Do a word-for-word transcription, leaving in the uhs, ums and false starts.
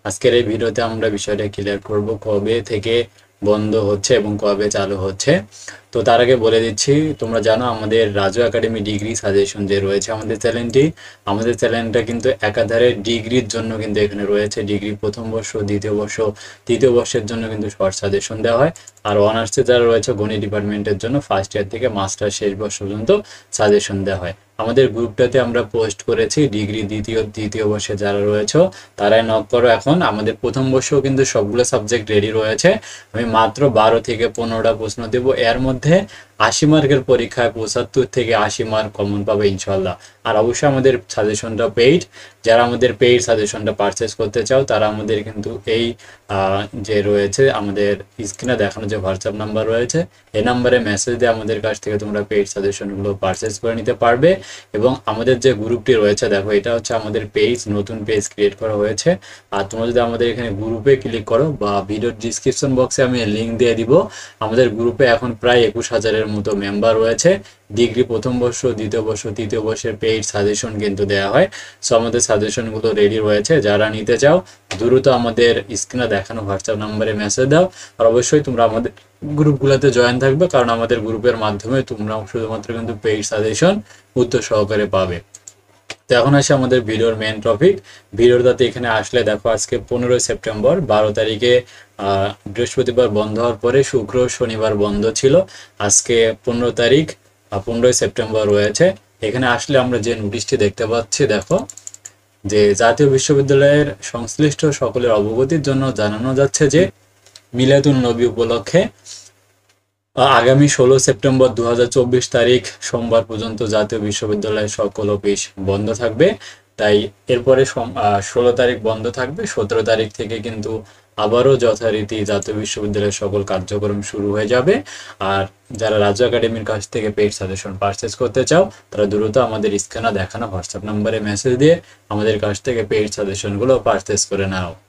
আজকের এই ভিডিওতে আমরা বিষয়টা ক্লিয়ার করব কবে থেকে বন্ধ হচ্ছে এবং কবে চালু হচ্ছে। তো তার আগে বলে দিচ্ছি, তোমরা জানো আমাদের রাজু একাডেমি ডিগ্রি সাজেশন যে রয়েছে আমাদের চ্যানেলটি, আমাদের চ্যানেলটা কিন্তু একাধারে ডিগ্রির জন্য কিন্তু এখানে রয়েছে। ডিগ্রি প্রথম বর্ষ, দ্বিতীয় বর্ষ, তৃতীয় বর্ষের জন্য কিন্তু শর্ট সাজেশন দেওয়া হয়। আর অনার্সে যারা রয়েছে গণিত ডিপার্টমেন্টের জন্য ফার্স্ট ইয়ার থেকে মাস্টার শেষ বর্ষ পর্যন্ত সাজেশন দেওয়া হয়। আমাদের গ্রুপটাতে আমরা পোস্ট করেছি ডিগ্রি দ্বিতীয় দ্বিতীয় বর্ষে যারা রয়েছে তারাই নক করো। এখন আমাদের প্রথম বর্ষেও কিন্তু সবগুলো সাবজেক্ট রেডি রয়েছে। আমি মাত্র বারো থেকে পনেরোটা প্রশ্ন দেব, এর মধ্যে আশি মার্কের পরীক্ষায় পঁচাত্তর থেকে আশি মার্ক কমন পাবে ইনশাল্লাহ। আর অবশ্যই আমাদের সাজেশনটা পেইড, যারা আমাদের পেইড সাজেশনটা পারচেস করতে চাও তারা আমাদের কিন্তু এই যে রয়েছে আমাদের স্ক্রিনে দেখানো যে হোয়াটসঅ্যাপ নাম্বার রয়েছে এই নাম্বারে মেসেজ দিয়ে আমাদের কাছ থেকে তোমরা পেইড সাজেশনগুলো পারচেস করে নিতে পারবে। এবং আমাদের যে গ্রুপটি রয়েছে, দেখো এটা হচ্ছে আমাদের পেজ, নতুন পেজ ক্রিয়েট করা হয়েছে। আর তোমরা যদি আমাদের এখানে গ্রুপে ক্লিক করো বা ভিডিওর ডিসক্রিপশন বক্সে আমি লিঙ্ক দিয়ে দিব, আমাদের গ্রুপে এখন প্রায় একুশ হাজারের মতো মেম্বার রয়েছে। ডিগ্রি প্রথম বর্ষ, দ্বিতীয় বর্ষ, তৃতীয় বর্ষের পেইড সাজেশন কিন্তু দেওয়া হয়। সো আমাদের সাজেশনগুলো রেডি রয়েছে, যারা নিতে চাও দ্রুত আমাদের স্ক্রিনে দেখানো হোয়াটসঅ্যাপ নাম্বারে মেসেজ দাও। আর অবশ্যই তোমরা আমাদের গ্রুপগুলোতে জয়েন থাকবে, কারণ আমাদের গ্রুপের মাধ্যমে তোমরা শুধুমাত্র কিন্তু পেইড সাজেশন উত্তর সহকারে পাবে। তো এখন আসে আমাদের ভিডিওর মেন টপিক। ভিডিওটাতে এখানে আসলে দেখো আজকে পনেরোই সেপ্টেম্বর, বারো তারিখে আহ বৃহস্পতিবার বন্ধ হওয়ার পরে শুক্র শনিবার বন্ধ ছিল। আজকে পনেরো তারিখ, পনেরোই সেপ্টেম্বর রয়েছে। এখানে আসলে আমরা যে নোটিশটি দেখতে পাচ্ছি, দেখো যে জাতীয় বিশ্ববিদ্যালয়ের সংশ্লিষ্ট সকলের অবগতির জন্য জানানো যাচ্ছে যে মিলাদুন নবী উপলক্ষে আগামী ষোলো সেপ্টেম্বর দু হাজার চব্বিশ তারিখ সোমবার পর্যন্ত জাতীয় বিশ্ববিদ্যালয়ের সকল অফিস বন্ধ থাকবে। তাই এরপরে ষোলো তারিখ বন্ধ থাকবে, সতেরো তারিখ থেকে কিন্তু আবারও যথারীতি জাতীয় বিশ্ববিদ্যালয়ের সকল কার্যক্রম শুরু হয়ে যাবে। আর যারা রাজু একাডেমির কাছ থেকে পেইড সাজেশন পারচেস করতে চাও তারা দ্রুত আমাদের স্ক্রিনে দেখানো হোয়াটসঅ্যাপ নাম্বারে মেসেজ দিয়ে আমাদের কাছ থেকে পেইড সাজেশনগুলো পারচেস করে নাও।